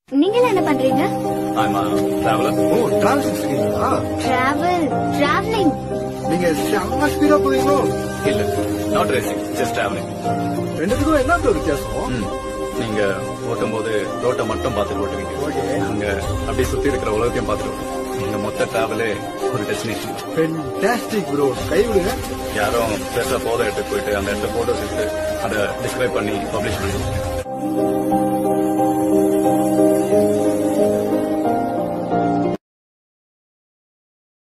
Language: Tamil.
நீங்க என்ன பண்றீங்க? I'm a traveler. ஓ டிராவல் இருக்கீங்களா? டிராவலிங். நீங்க செம்ம ஸ்பீடா போவீங்களோ? இல்ல, நாட் ரேசிங், ஜஸ்ட் டிராவலிங். ரெண்டுத்துக்கும் என்ன வித்தியாசம்? நீங்க ஓட்டும் போது ரோட்டை மட்டும் பார்த்துட்டு ஓட்டுவீங்க. நாங்க அப்படியே சுத்தி இருக்கிற உலகத்தையும் பார்த்துட்டு நீங்க மொத்த டிராவலே ஒரு டெஸ்டினேஷன். Fantastic bro. கை விடுங்க. யாரும் பெருசா போத இடத்துக்கு போயிட்டு அந்த இடத்துல போட்டோஸ் எடுத்து அதை டிஸ்கிரைப் பண்ணி பப்ளிஷ் பண்ணுவாங்க.